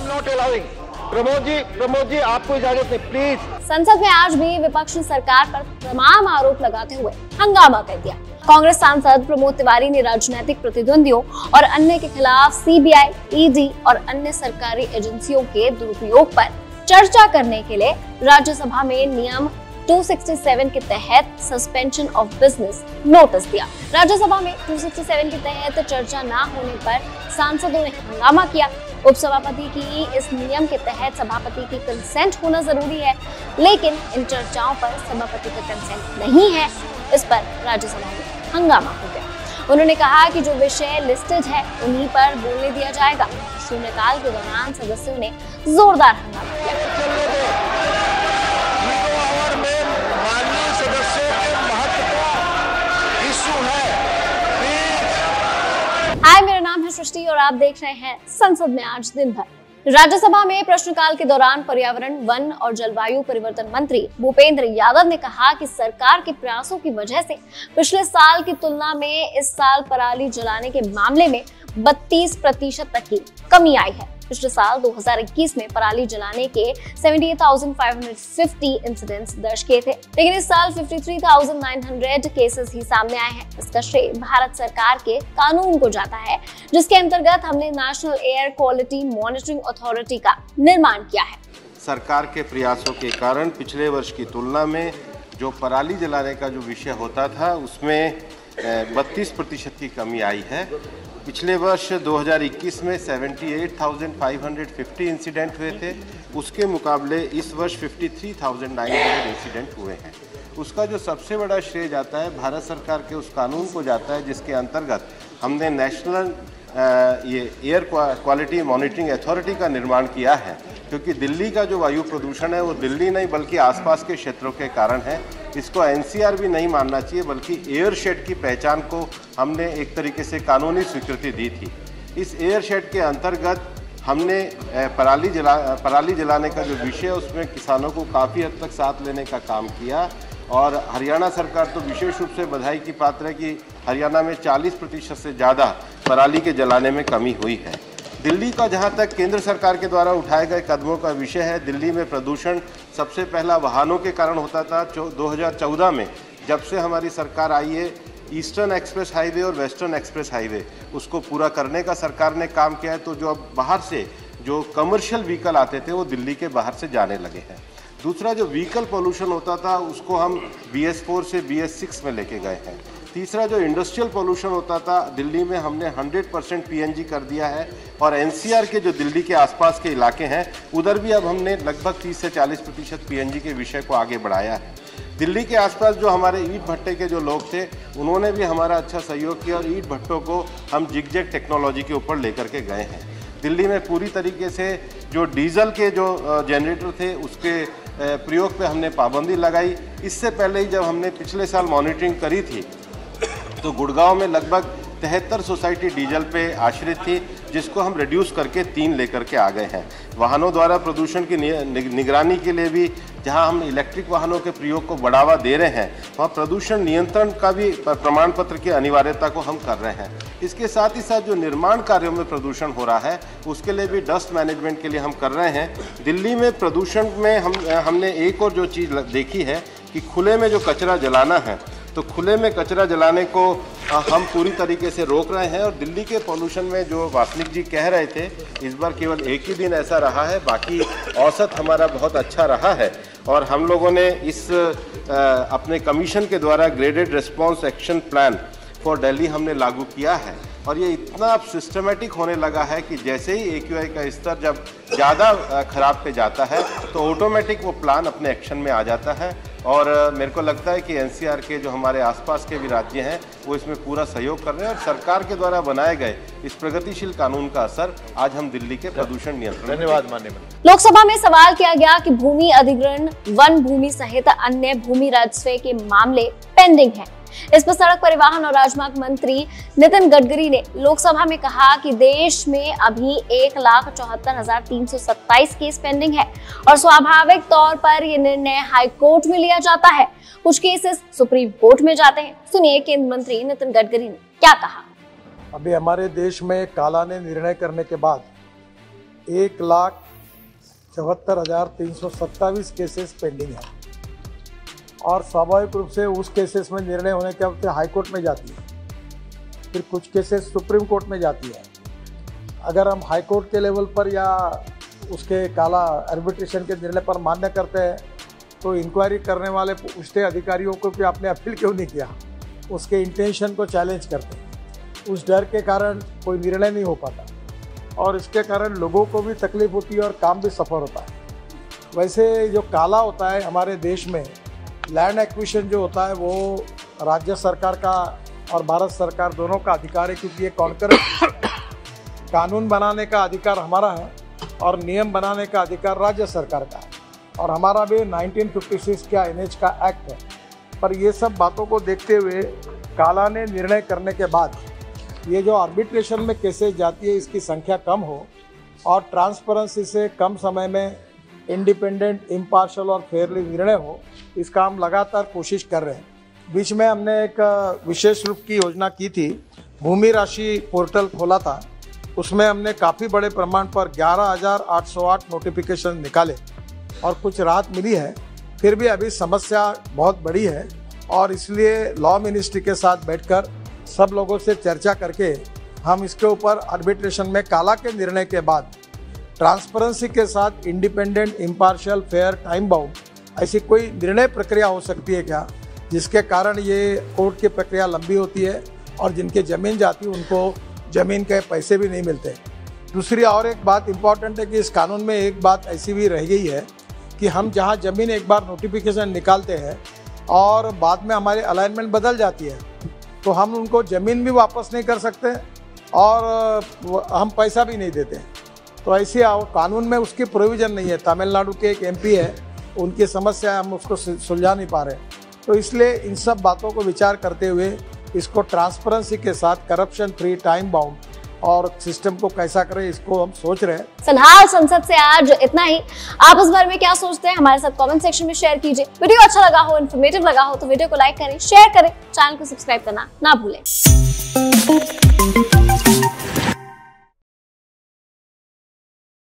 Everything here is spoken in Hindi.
Not allowing. प्रमोद जी आपको इजाजत नहीं, प्लीज। संसद में आज भी विपक्ष ने सरकार पर तमाम आरोप लगाते हुए हंगामा कर दिया। कांग्रेस सांसद प्रमोद तिवारी ने राजनीतिक प्रतिद्वंदियों और अन्य के खिलाफ सीबीआई, ईडी और अन्य सरकारी एजेंसियों के दुरुपयोग पर चर्चा करने के लिए राज्यसभा में नियम 267 के तहत सस्पेंशन ऑफ बिजनेस नोटिस दिया। राज्यसभा में 267 के तहत चर्चा न होने पर सांसदों ने हंगामा किया। उपसभापति की इस नियम के तहत सभापति की कंसेंट होना जरूरी है, लेकिन इन चर्चाओं पर सभापति का कंसेंट नहीं है। इस पर राज्यसभा में हंगामा हो गया। उन्होंने कहा कि जो विषय लिस्टेड है उन्हीं पर बोलने दिया जाएगा। शून्यकाल के दौरान सदस्यों ने जोरदार हंगामा किया। हाय, मेरा नाम है सृष्टि और आप देख रहे हैं संसद में आज दिन भर। राज्यसभा में प्रश्नकाल के दौरान पर्यावरण, वन और जलवायु परिवर्तन मंत्री भूपेंद्र यादव ने कहा कि सरकार के प्रयासों की वजह से पिछले साल की तुलना में इस साल पराली जलाने के मामले में 32% तक की कमी आई है। पिछले साल 2021 में पराली जलाने के 78,550 इंसिडेंट्स दर्ज किए थे, लेकिन इस साल 53,900 केसेस ही सामने आए हैं। इसका श्रेय भारत सरकार के कानून को जाता है, जिसके अंतर्गत हमने national air quality monitoring authority का निर्माण किया है। सरकार के प्रयासों के कारण पिछले वर्ष की तुलना में जो पराली जलाने का जो विषय होता था उसमें 32% की कमी आई है। पिछले वर्ष 2021 में 78,550 इंसिडेंट हुए थे, उसके मुकाबले इस वर्ष 53,900 इंसिडेंट हुए हैं। उसका जो सबसे बड़ा श्रेय जाता है भारत सरकार के उस कानून को जाता है जिसके अंतर्गत हमने नेशनल ये एयर क्वालिटी मॉनिटरिंग अथॉरिटी का निर्माण किया है, क्योंकि दिल्ली का जो वायु प्रदूषण है वो दिल्ली नहीं बल्कि आसपास के क्षेत्रों के कारण है। इसको एनसीआर भी नहीं मानना चाहिए, बल्कि एयरशेड की पहचान को हमने एक तरीके से कानूनी स्वीकृति दी थी। इस एयरशेड के अंतर्गत हमने पराली जलाने का जो विषय है उसमें किसानों को काफ़ी हद तक साथ लेने का काम किया और हरियाणा सरकार तो विशेष रूप से बधाई की पात्र है कि हरियाणा में 40% से ज़्यादा पराली के जलाने में कमी हुई है। दिल्ली का जहाँ तक केंद्र सरकार के द्वारा उठाए गए कदमों का विषय है, दिल्ली में प्रदूषण सबसे पहला वाहनों के कारण होता था। 2014 में जब से हमारी सरकार आई है, ईस्टर्न एक्सप्रेस हाईवे और वेस्टर्न एक्सप्रेस हाईवे उसको पूरा करने का सरकार ने काम किया है। तो जो अब बाहर से जो कमर्शियल व्हीकल आते थे वो दिल्ली के बाहर से जाने लगे हैं। दूसरा जो व्हीकल पोल्यूशन होता था उसको हम BS4 से BS6 में लेके गए हैं। तीसरा जो इंडस्ट्रियल पोल्यूशन होता था दिल्ली में हमने 100% PNG कर दिया है और NCR के जो दिल्ली के आसपास के इलाके हैं उधर भी अब हमने लगभग 30 से 40% PNG के विषय को आगे बढ़ाया है। दिल्ली के आसपास जो हमारे ईंट भट्टे के जो लोग थे उन्होंने भी हमारा अच्छा सहयोग किया और ईंट भट्टों को हम जिगजैग टेक्नोलॉजी के ऊपर लेकर के गए हैं। दिल्ली में पूरी तरीके से जो डीजल के जो जनरेटर थे उसके प्रयोग पे हमने पाबंदी लगाई। इससे पहले ही जब हमने पिछले साल मॉनिटरिंग करी थी तो गुड़गांव में लगभग 73 सोसाइटी डीजल पे आश्रित थी, जिसको हम रिड्यूस करके 3 लेकर के आ गए हैं। वाहनों द्वारा प्रदूषण की निगरानी के लिए भी जहां हम इलेक्ट्रिक वाहनों के प्रयोग को बढ़ावा दे रहे हैं वहाँ प्रदूषण नियंत्रण का भी प्रमाण पत्र की अनिवार्यता को हम कर रहे हैं। इसके साथ ही साथ जो निर्माण कार्यों में प्रदूषण हो रहा है उसके लिए भी डस्ट मैनेजमेंट के लिए हम कर रहे हैं। दिल्ली में प्रदूषण में हमने एक और जो चीज़ देखी है कि खुले में जो कचरा जलाना है तो खुले में कचरा जलाने को हम पूरी तरीके से रोक रहे हैं। और दिल्ली के पॉल्यूशन में जो वासनिक जी कह रहे थे इस बार केवल एक ही दिन ऐसा रहा है, बाकी औसत हमारा बहुत अच्छा रहा है। और हम लोगों ने इस अपने कमीशन के द्वारा graded response action plan for Delhi हमने लागू किया है और ये इतना सिस्टमेटिक होने लगा है कि जैसे ही AQI का स्तर जब ज़्यादा खराब पे जाता है तो ऑटोमेटिक वो प्लान अपने एक्शन में आ जाता है। और मेरे को लगता है कि NCR के जो हमारे आसपास के भी राज्य हैं वो इसमें पूरा सहयोग कर रहे हैं और सरकार के द्वारा बनाए गए इस प्रगतिशील कानून का असर आज हम दिल्ली के प्रदूषण नियंत्रण। धन्यवाद माननीय मंत्री। लोकसभा में सवाल किया गया कि भूमि अधिग्रहण, वन भूमि सहित अन्य भूमि राजस्व के मामले पेंडिंग हैं। इस पर सड़क परिवहन और राजमार्ग मंत्री नितिन गडकरी ने लोकसभा में कहा कि देश में अभी 1,74,327 केस पेंडिंग है और स्वाभाविक तौर पर ये निर्णय हाई कोर्ट में लिया जाता है, कुछ केसेस सुप्रीम कोर्ट में जाते हैं। सुनिए केंद्रीय मंत्री नितिन गडकरी ने क्या कहा। अभी हमारे देश में काला ने निर्णय करने के बाद 1,74,327 केसेस पेंडिंग है और स्वाभाविक रूप से उस केसेस में निर्णय होने के वक्त हाई कोर्ट में जाती है, फिर कुछ केसेस सुप्रीम कोर्ट में जाती है। अगर हम हाई कोर्ट के लेवल पर या उसके काला आर्बिट्रेशन के निर्णय पर मान्य करते हैं तो इंक्वायरी करने वाले पूछते अधिकारियों को कि आपने अपील क्यों नहीं किया, उसके इंटेंशन को चैलेंज करते हैं। उस डर के कारण कोई निर्णय नहीं हो पाता और इसके कारण लोगों को भी तकलीफ होती है और काम भी सफर होता है। वैसे जो काला होता है हमारे देश में, लैंड एक्विजिशन जो होता है वो राज्य सरकार का और भारत सरकार दोनों का अधिकार है, क्योंकि ये कॉन्करेंट कानून बनाने का अधिकार हमारा है और नियम बनाने का अधिकार राज्य सरकार का है और हमारा भी 1956 का NH का एक्ट है। पर ये सब बातों को देखते हुए काला ने निर्णय करने के बाद ये जो आर्बिट्रेशन में केसेस जाती है इसकी संख्या कम हो और ट्रांसपेरेंसी से कम समय में इंडिपेंडेंट, इम्पार्शल और फेयरली निर्णय हो, इसका हम लगातार कोशिश कर रहे हैं। बीच में हमने एक विशेष रूप की योजना की थी, भूमि राशि पोर्टल खोला था, उसमें हमने काफ़ी बड़े प्रमाण पर 11,808 नोटिफिकेशन निकाले और कुछ राहत मिली है। फिर भी अभी समस्या बहुत बड़ी है और इसलिए लॉ मिनिस्ट्री के साथ बैठकर सब लोगों से चर्चा करके हम इसके ऊपर आर्बिट्रेशन में काला के निर्णय के बाद ट्रांसपेरेंसी के साथ independent, impartial, fair, time bound ऐसी कोई निर्णय प्रक्रिया हो सकती है क्या, जिसके कारण ये कोर्ट की प्रक्रिया लंबी होती है और जिनके ज़मीन जाती है उनको ज़मीन के पैसे भी नहीं मिलते। दूसरी और एक बात इम्पॉर्टेंट है कि इस कानून में एक बात ऐसी भी रह गई है कि हम जहाँ ज़मीन एक बार नोटिफिकेशन निकालते हैं और बाद में हमारी अलाइनमेंट बदल जाती है तो हम उनको ज़मीन भी वापस नहीं कर सकते और हम पैसा भी नहीं देते। तो ऐसी कानून में उसकी प्रोविज़न नहीं है। तमिलनाडु के एक MP है, उनकी समस्या हम उसको सुलझा नहीं पा रहे, तो इसलिए इन सब बातों को विचार करते हुए इसको ट्रांसपेरेंसी के साथ, करप्शन फ्री, टाइम बाउंड और सिस्टम को कैसा करें इसको हम सोच रहे हैं। फिलहाल संसद से आज इतना ही। आप इस बारे में क्या सोचते हैं हमारे साथ कमेंट सेक्शन में शेयर कीजिए। वीडियो अच्छा लगा हो, इन्फॉर्मेटिव लगा हो तो वीडियो को लाइक करें, शेयर करें, चैनल को सब्सक्राइब करना ना भूलें।